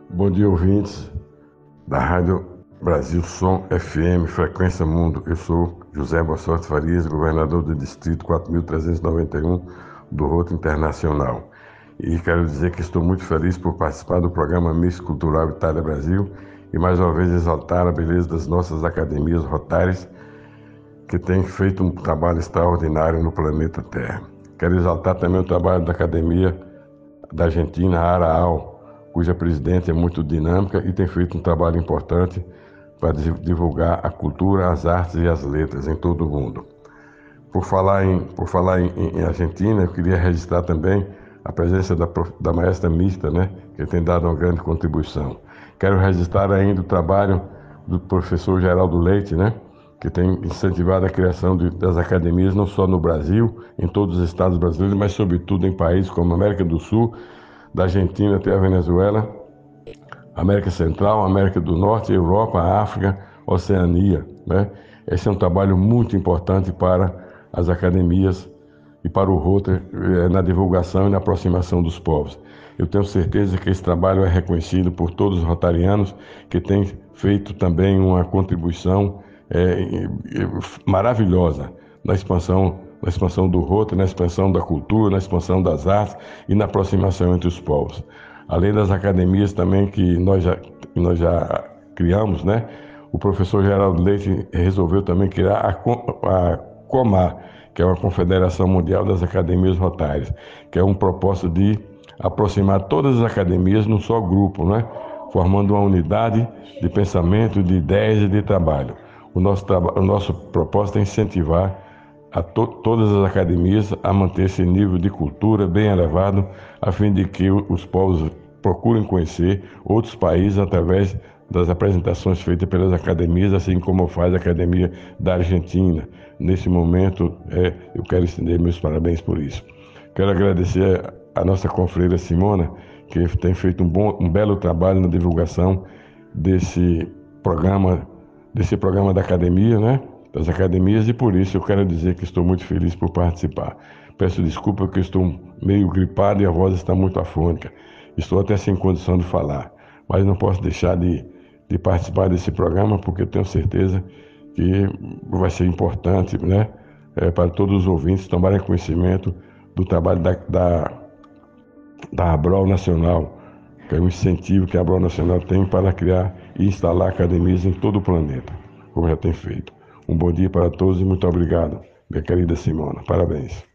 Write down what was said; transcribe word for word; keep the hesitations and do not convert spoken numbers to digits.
Bom dia, ouvintes da Rádio Brasil Som F M, Frequência Mundo. Eu sou José Bossorte Farias, governador do Distrito quatro mil trezentos e noventa e um do Rotary Internacional. E quero dizer que estou muito feliz por participar do programa Mix Cultural Itália Brasil e mais uma vez exaltar a beleza das nossas academias rotárias que têm feito um trabalho extraordinário no planeta Terra. Quero exaltar também o trabalho da Academia da Argentina, a Araal, cuja presidente é muito dinâmica e tem feito um trabalho importante para divulgar a cultura, as artes e as letras em todo o mundo. Por falar em, por falar em, em Argentina, eu queria registrar também a presença da, da maestra mista, né, que tem dado uma grande contribuição. Quero registrar ainda o trabalho do professor Geraldo Leite, né, que tem incentivado a criação de, das academias, não só no Brasil, em todos os estados brasileiros, mas sobretudo em países como a América do Sul, da Argentina até a Venezuela, América Central, América do Norte, Europa, África, Oceania, né? Esse é um trabalho muito importante para as academias e para o Rotary eh, na divulgação e na aproximação dos povos. Eu tenho certeza que esse trabalho é reconhecido por todos os rotarianos que têm feito também uma contribuição eh, maravilhosa na expansão na expansão do Rotary, na expansão da cultura, na expansão das artes e na aproximação entre os povos. Além das academias também que nós já, nós já criamos, né? O professor Geraldo Leite resolveu também criar a, a COMAR, que é uma Confederação Mundial das Academias Rotárias, que é um propósito de aproximar todas as academias num só grupo, né? Formando uma unidade de pensamento, de ideias e de trabalho. O nosso, o nosso propósito é incentivar a to todas as academias a manter esse nível de cultura bem elevado, a fim de que os povos procurem conhecer outros países através das apresentações feitas pelas academias, assim como faz a Academia da Argentina. Nesse momento, é, eu quero estender meus parabéns por isso. Quero agradecer a nossa confreira Simona, que tem feito um, bom, um belo trabalho na divulgação desse programa, desse programa da academia, né? das academias, e por isso eu quero dizer que estou muito feliz por participar. Peço desculpa porque estou meio gripado e a voz está muito afônica. Estou até sem condição de falar, mas não posso deixar de, de participar desse programa porque tenho certeza que vai ser importante, né, é, para todos os ouvintes tomarem conhecimento do trabalho da, da, da Abrol Nacional, que é um incentivo que a Abrol Nacional tem para criar e instalar academias em todo o planeta, como já tem feito. Um bom dia para todos e muito obrigado, minha querida Simona. Parabéns.